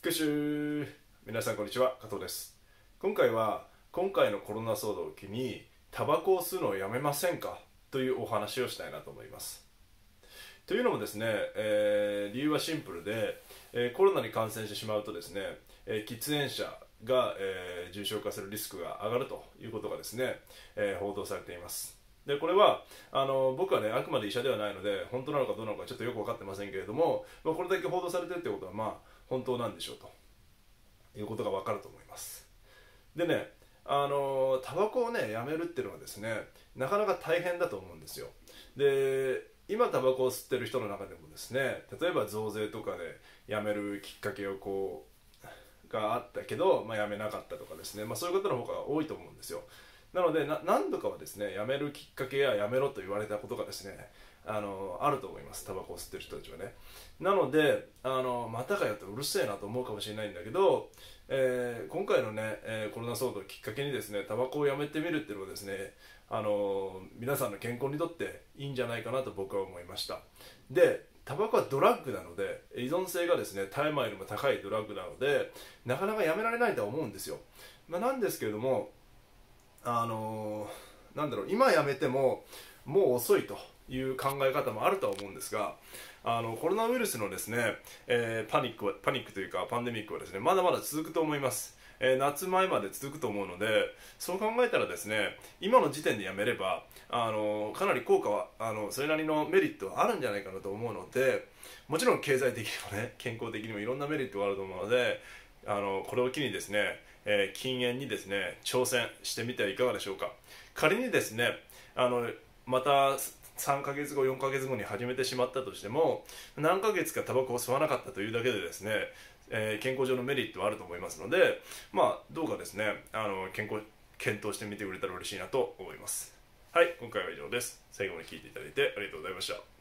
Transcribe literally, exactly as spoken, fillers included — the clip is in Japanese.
復習。皆さんこんにちは、加藤です。今回は今回のコロナ騒動を機にタバコを吸うのをやめませんかというお話をしたいなと思います。というのもですね、えー、理由はシンプルで、えー、コロナに感染してしまうとですね、えー、喫煙者が、えー、重症化するリスクが上がるということがですね、えー、報道されています。でこれはあの僕はね、あくまで医者ではないので本当なのかどうなのかちょっとよく分かってませんけれども、まあ、これだけ報道されてるってことはまあ本当なんでしょうということが分かると思います。でね、あのタバコをねやめるっていうのはですね、なかなか大変だと思うんですよ。で今タバコを吸ってる人の中でもですね、例えば増税とかでやめるきっかけをこうがあったけど、まあ、やめなかったとかですね、まあ、そういう方の方が多いと思うんですよ。なのでな何度かはですね、やめるきっかけややめろと言われたことがですね、あのあると思います。タバコを吸ってる人たちはね。なのであのまたかよってうるせえなと思うかもしれないんだけど、えー、今回のね、えー、コロナ騒動をきっかけにですね、タバコをやめてみるっていうのはですね、あの皆さんの健康にとっていいんじゃないかなと僕は思いました。でタバコはドラッグなので、依存性がですね大麻よりも高いドラッグなので、なかなかやめられないとは思うんですよ。まあ、なんですけれども、あのなんだろう、今やめてももう遅いという考え方もあるとは思うんですが、あのコロナウイルスのですね、えー、パニックはパニックというかパンデミックはですね、まだまだ続くと思います。えー、夏前まで続くと思うので、そう考えたらですね、今の時点でやめればあのかなり効果はあのそれなりのメリットはあるんじゃないかなと思うので、もちろん経済的にもね、健康的にもいろんなメリットがあると思うので、あのこれを機にですね、えー、禁煙にですね挑戦してみてはいかがでしょうか。仮にですね、あのまたさんかげつごよんかげつごに始めてしまったとしても、何ヶ月かタバコを吸わなかったというだけでですね、えー、健康上のメリットはあると思いますので、まあどうかですね、あの健康検討してみてくれたら嬉しいなと思います。はい、今回は以上です。最後まで聞いていただいてありがとうございました。